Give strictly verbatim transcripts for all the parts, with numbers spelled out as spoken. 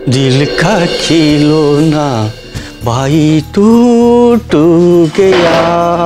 दिल का खिलौना भाई टूट गया,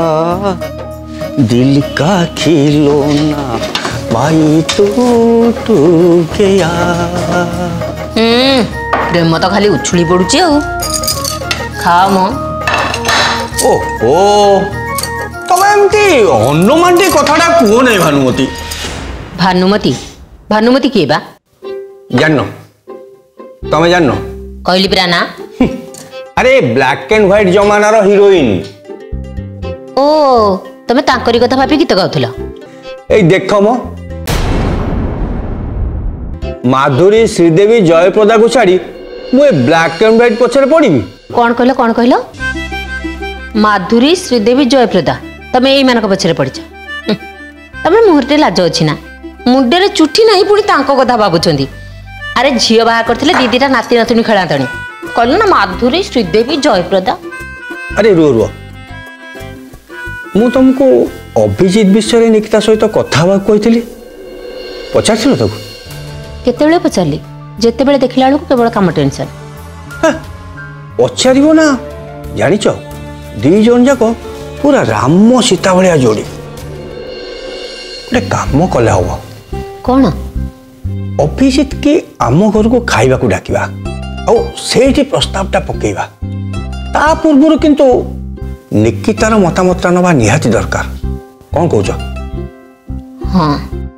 दिल का खिलौना भाई टूट गया। हम्म प्रेम तो खाली उछुली पड़ुची आ खाओ मो। ओहो तब एमती अनुमानटी कथाटा कह नहीं भानुमती। भानुमती भानुमती किए बा जान तमें जान कहली परा ना। अरे ब्लैक एंड व्हाइट जमानार हिरोइन। ओ तमे तांकरी कथा भाबी गीत गाउथला। ए देख मो माधुरी श्रीदेवी जयप्रदा को छाड़ी मुझे ब्लैक एंड व्हाइट पछरे पड़ी। कौन कहलो कौन कहलो माधुरी श्रीदेवी जयप्रदा तमे एई मानक पछरे पड़िछ। तमे मुहरटे लाज अछि ना मुंडे चुठी नहीं पुणी तांको कथा भाबुछंदी। अरे झील बाहा करथिले दीदीटा नाती नातुनी खेलातणी कहलो ना माधुरी श्रीदेवी जयप्रदा। अरे रुह रुह मु तुमको अभिजीत विषय निकिता सहित कथा कही पचार तक केतेबेले पचारली जेतेबेले देखिला बेलू केवल काम टेंशन। पचार ना जानिच दी जन जाक पूरा राम सीता भाया जोड़ी गोटे काम कले हम कौन अभिजीत की आम घर को खाइबा को डाकिबा से प्रस्तावटा पकेबा ता पूर्व किंतु निकितार मतामत नवा निहाती दरकार। कौन कौच? हाँ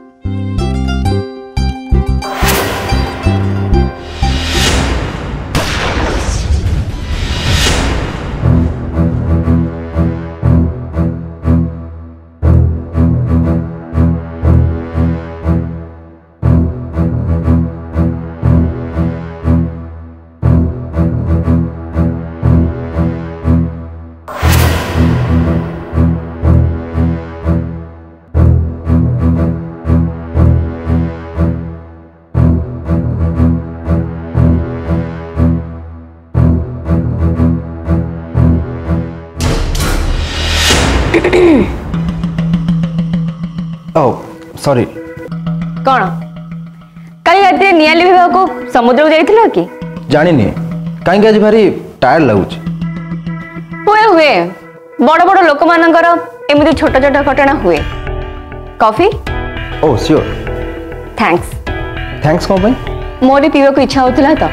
ओह सॉरी। कौन कल रात निया लिभा को समुद्र को जाइथिलो कि? जानी नहीं कहीं आज भारी टायर्ड लगुच। हुए हुए बड़ बड़ लोक मानकर एमती छोट छोट घटना हुए। Coffee? Oh sure. Thanks. Thanks कौन भाई? मोर पीवा को इच्छा होता तो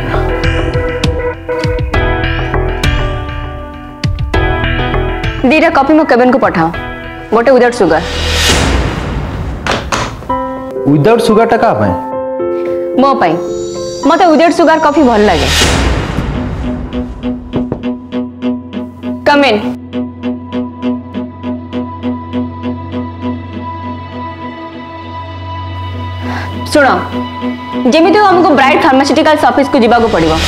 दीटा कॉफी मो केबिन को पठाओ गोटे विदाउट सुगर। विदाउट सुगर टा का पाए? मो पाई मते विदाउट सुगर कॉफी भल लगे। कम इन। सुनो जेमिति हमको ब्राइट फार्मास्यूटिकल्स ऑफिस को जीवा को पड़िबो।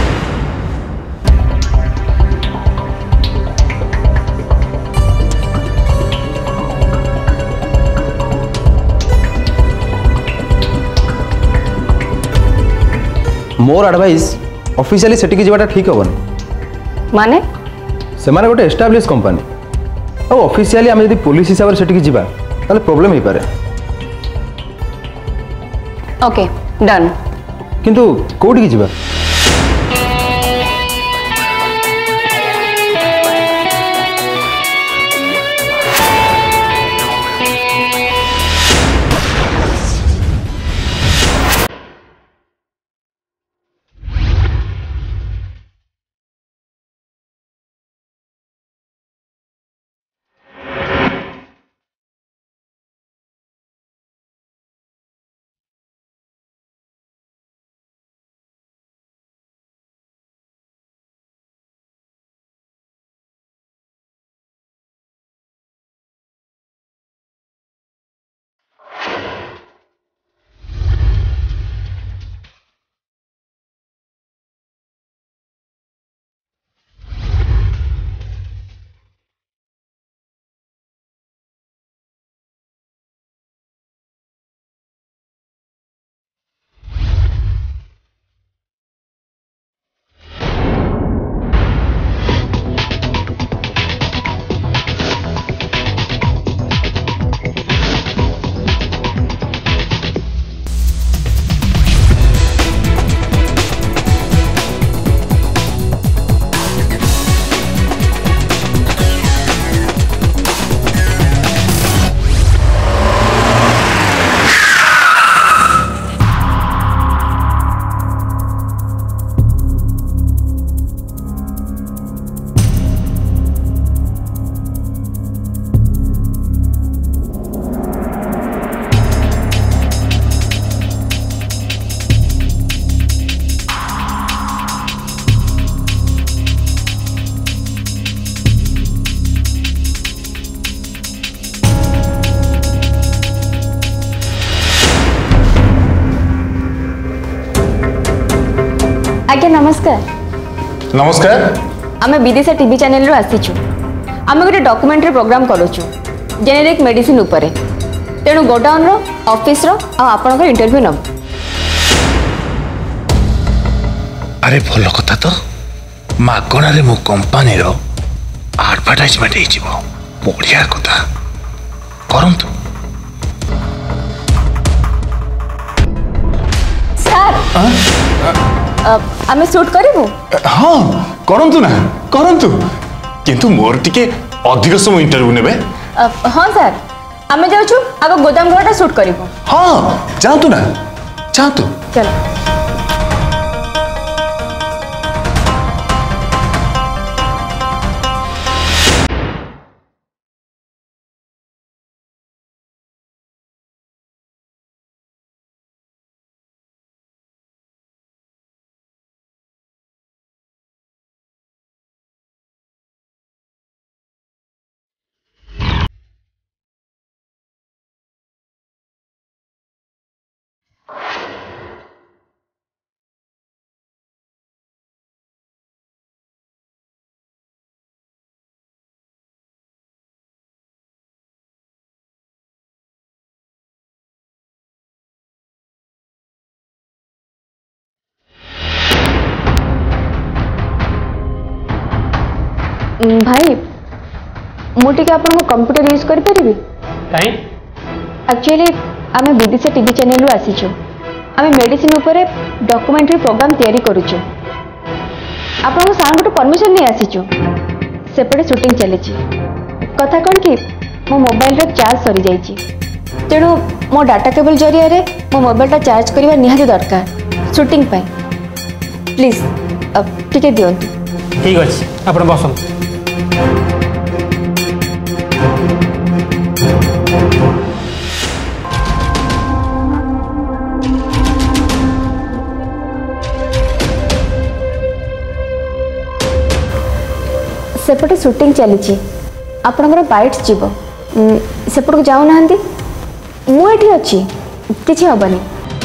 मोर एडवाइस ऑफिशियली सेठी की जीवाटा ठीक होबनी। माने से माने गोटे एस्टाब्लिश कंपनी और ऑफिशियली आम यदि पुलिस हिसाब से सेठी की जीवा ताले प्रॉब्लम ही पारे। Okay done. किंतु कोठी की जीवा? आज्ञा नमस्कार। नमस्कार। आम विदेश टीवी चैनल रो आसीचु। आम गोटे डॉक्यूमेंट्री प्रोग्राम करूचु जेनेरिक मेडिसिन उपरे। तेणु गोडाउन रो ऑफिस रो आ आपन को इंटरव्यू नब। अरे भल कथा तो मागणा रे मो कंपनी रो एडवर्टाइजमेंट हे जीवो। बढ़िया कथा करंतु। सर आमे शूट करिवु। हाँ करंतु ना करंतु किंतु मोर टिके अधिक समय इंटरव्यू नेबे। हाँ सर आमे जाउछु आगो गोदाम घरटा शूट करिवु। हाँ जातु ना जातु। चलो भाई मुझे आपन को कंप्यूटर यूज कर परिबी काई एक्चुअली आमे विदेश टीवी चैनल रो आसीचो। आमे मेडिसिन ऊपर डॉक्यूमेंट्री प्रोग्राम तैयारी करूचो। आपन को सार को परमिशन नहीं आसीचो। सेपटे शूटिंग चली कथा कौन कि मो मोबाइल रो चार्ज सरी जाइए। तेणु मो डाटा केबल जरिया रे मो मोबाइलटा चार्ज करवा निहाती दरकार शूटिंग पाई। प्लीज अब टिके दियंतु। ठीक अछि आपण बसंत। सेपटे शूटिंग चली आपणकर बाइट्स जीव सेपट को जाऊ ना मुझे अच्छी किसी हेनी।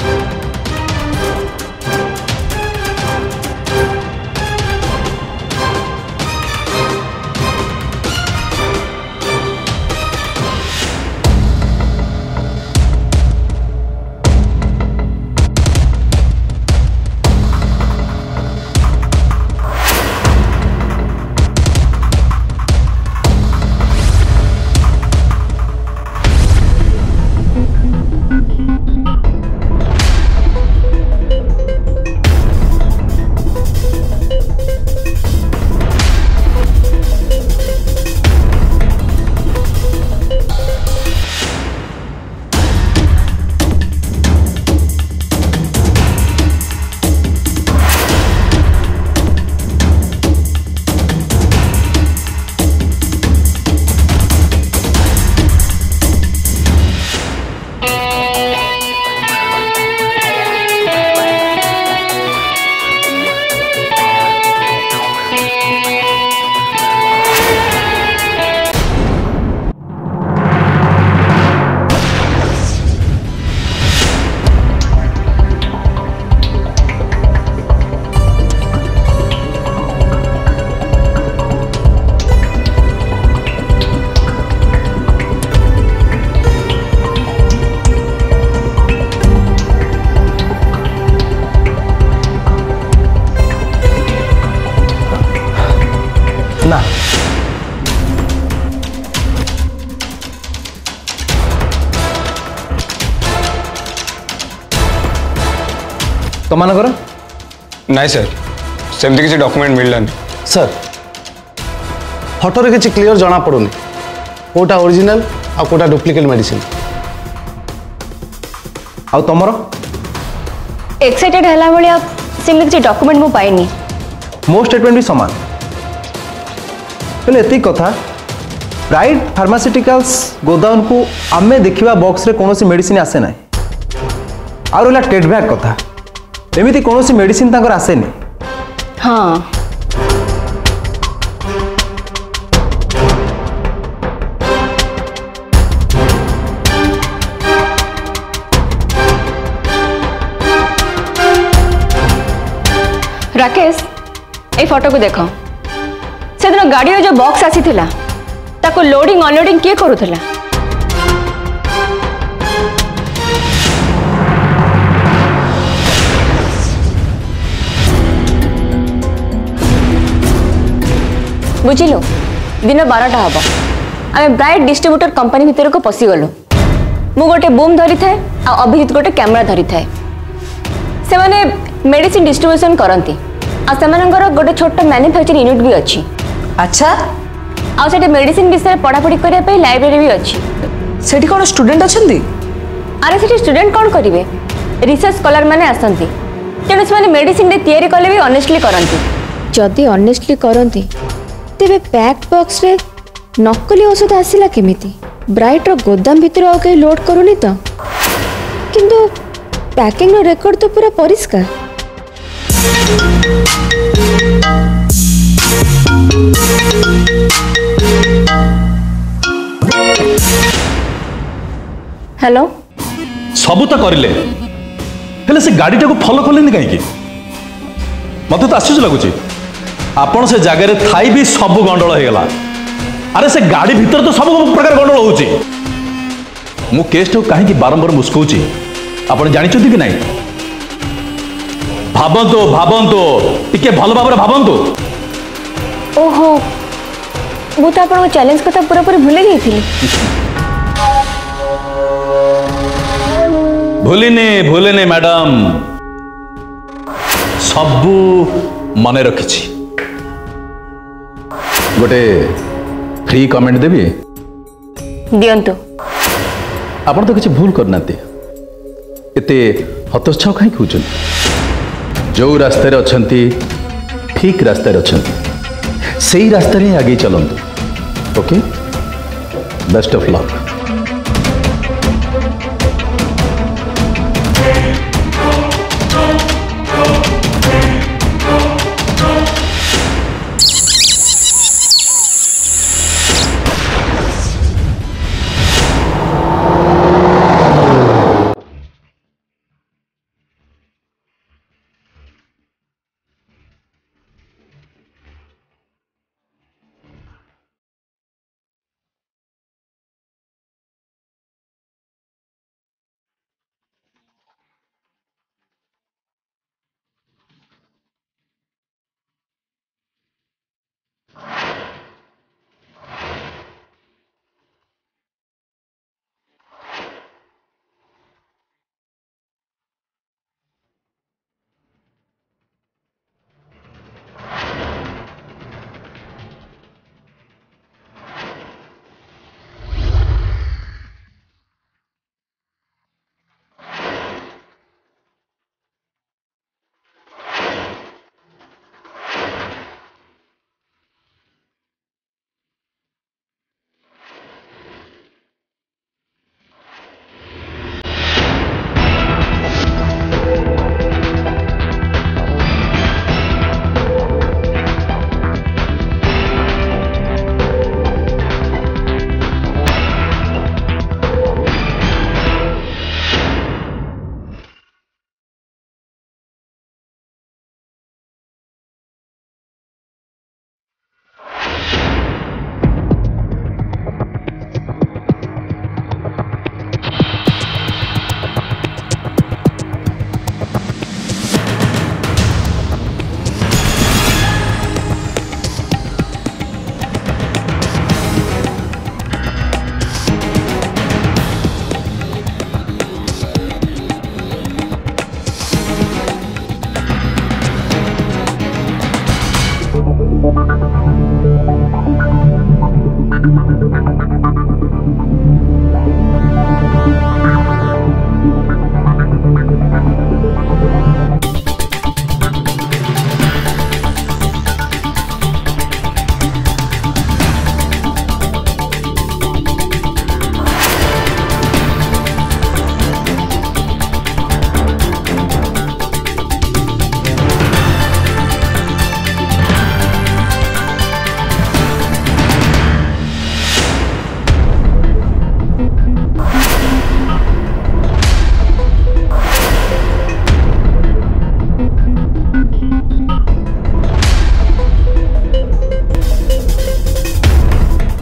ना तुमମାନଙ୍କର नाई सर सेमती किसी डॉक्यूमेंट मिललानी सर फोटो किसी क्लियर जना पड़ुनी कोटा ओरिजिनल आ कोटा डुप्लिकेट मेडिसिन आ तुमर एक्साइटेड हैला भलिया सेमती किसी डॉक्यूमेंट मु पाइनी मो स्टेटमेंट भी समान पहले एति कथा प्राइड फार्मास्यूटिकल्स गोदाउन को आमे देखिबा बॉक्स रे कोनोसी मेडिसिन आसे ना आ रहला टेट बैग कथा एमिति कोनोसी मेडिसिन ताकर आसे नि। हाँ राकेश ए फोटो को देख से दिन गाड़ी जो बॉक्स आसी थिला ताको लोडिंग अनलोडिंग किए करूला बुझिलु दिन बारटा हम आम ब्राइट डिस्ट्रीब्यूटर कंपनी भितर को पशिगलु मु गोटे बूम धरी थाए आ अभिजित गोटे कैमेरा धरी थाए से माने मेडिसिन डिस्ट्रीब्यूशन करती आ सेमानंकर गोटे छोट मैन्युफैक्चरिंग यूनिट भी अच्छी अच्छा आ सेठी मेडिसिन विषय पढ़ापढ़ी करने पे लाइब्रेरी भी अच्छी सेठी कोन स्टूडेंट अछंती अरे सेठी स्टूडेंट कौन करिवे रिसर्च स्कॉलर माने आसंती तेणु से मेडिसिन तैयारी कले भी ऑनेस्टली करती जदि ऑनेस्टली करती तेरे पैक बॉक्स रे नकली औषध आसला केमिति ब्राइट रो गोदाम भितर आ कहीं लोड करूनी तो किंतु पैकिंग रो रेकॉर्ड तो पूरा परिष्कार हेलो सब तो करिले हेले से गाड़ी को फॉलो कलेनी कहीं मत तो आश्चर्य लगुच आपण से जगह थाई भी सब गंडल हो गला अरे से गाड़ी भीतर तो सब प्रकार गंडल होउची मु केस को कहीं बारंबार मुस्कौची आपण जानिचंती कि नहीं भाबंतो भाबंतो टिके भल भाव भाबंतो ओहो मु तो आपन चैलेंज कथा पूरा पूरी भूले गई भूलिनी भूलिनी मैडम सबू मने रखिछि गोटे फ्री कमेंट देवी दियंतु आपण तो किसी भूल करना एते हतोत्साह कहीं कहते जो रास्ते अच्छी ठीक रास्ते अच्छी से ही रास्ते ही आगे चलतु ओके बेस्ट ऑफ लक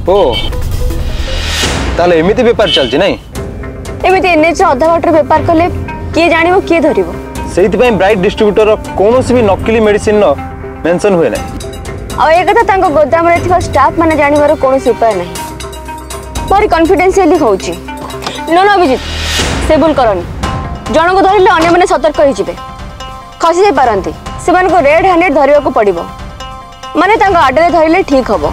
ओ ताले एमिति बेपार चलछि नहीं एमिति एनएच अधा वाटर बेपार कले किए जानिबो किए धरिबो सेति पई ब्राइट डिस्ट्रीब्यूटर कोनोसी भी नकली मेडिसिन न मेंशन हुए नहीं आ ए कथा तांको गोदाम रे थिबा स्टाफ माने जानिबार कोनोसी उपाय नहीं मोर कॉन्फिडेंशियली होउची नो नो अभिजीत से भूल करनी जन को धरिले अन्य माने सतर्क होई जिवे खसी जाई पारंती सेमान को रेड हैंडेड धरिबा को पड़िबो माने तांको आडरे धरिले ठीक हबो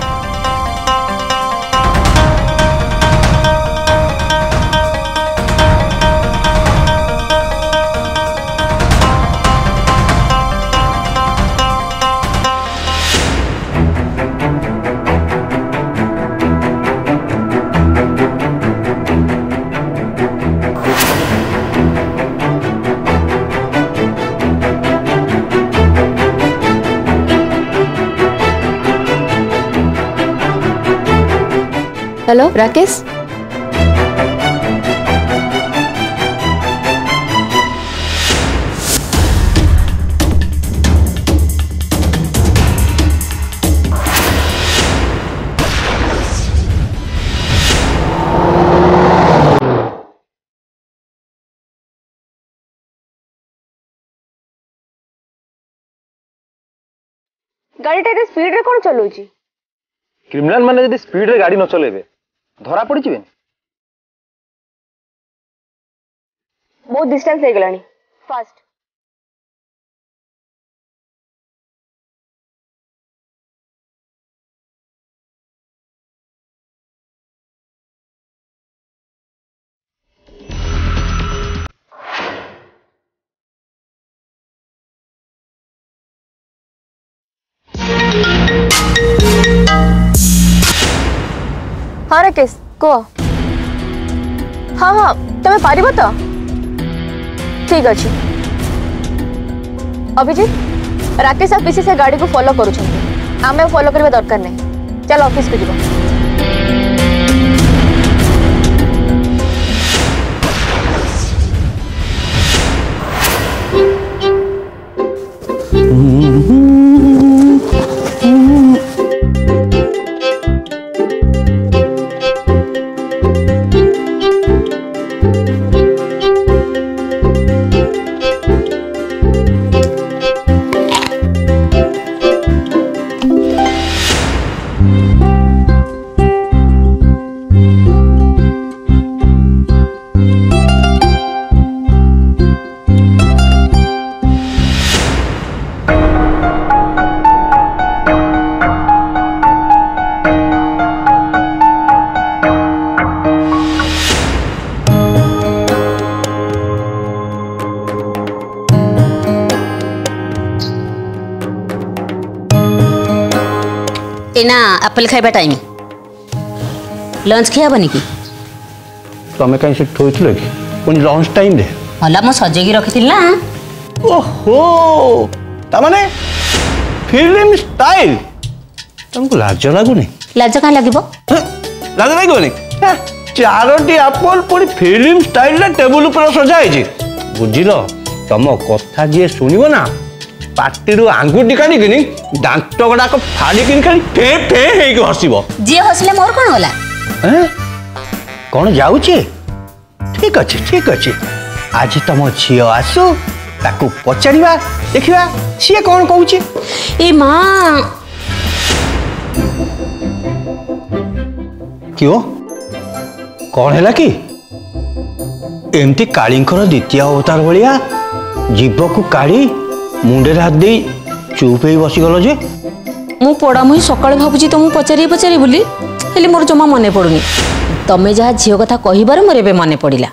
हेलो राकेश गाड़ी स्पीड रे कौन चलाउची क्रिमिनल माने यदि स्पीड रे गाड़ी न चलेबे धरा पड़ी जिवे बहुत डिस्टेंस हो गलानी फास्ट हाँ राकेश कह हाँ हाँ तुम्हें पार तो ठीक अच्छे अभिजीत राकेश आप पीछे से गाड़ी को फॉलो करुँच आम फॉलो करने दरकार नहीं चल ऑफिस को जीवा एना एप्पल खाइबा टाइम लंच खिया बनी कि तमें कहीं से ठोइथिलो कि पुनी लंच टाइम रे हला म सजेगी रखिथिल ना ओहो ता माने फिल्म स्टाइल तुमको लाज लागुनी लाज का लागिबो लाज लागुनी चारोटी एप्पल पूरी फिल्म स्टाइल रे टेबल ऊपर सजा है जी बुझिलो तम कथा जे सुनिबो ना पार्टी आंगुठी काढ़ी दांत गुड़ाक फाड़ी खाली फे फे हे हसब जी हसले मोर कौन होला कौन जाऊे ठीक अच्छे ठीक अच्छे आज तुम झी आसु ताकू पचारिबा देखिबा सी कौन कहूची ए मां क्यों कौन है कि एमती कालींकर द्वितीय अवतार भाया जीव को काढ़ी मुंडे हाथ दे चुप ही बसीगल जे मु पड़ा मुई सकाळे भाबुची तुम पचारि पचारि बोली हेले मोर जमा मने पड़ुनी तमे जहा झियो कथा कहिबार मोर एबे मने पड़िला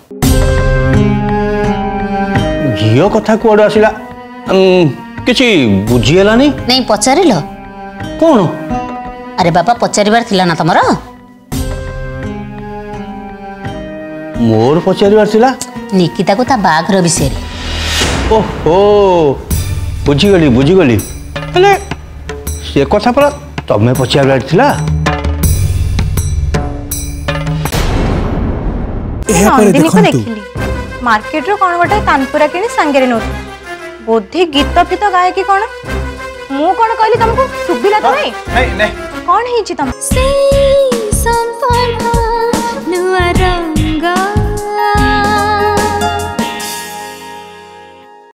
झियो कथा कोड आसिला किछि बुझियला नहीं नहीं पचारिलो कौन अरे बाबा पचारिबार थिला ना तमरो मोर पचारिबार थिला निकिता को ता बाघर विषय ओहो बुझीगली बुझीगली हेले से कथा पर तमें पचार थिला नंदिनी को देखिली मार्केट रो कोन गोटे कानपुरा किनी संगरे नो बोधी गीत गीत गाए कि कोन मु कोन कहली तुमको सुबिला तो नहीं नहीं नहीं कोन हिची तुम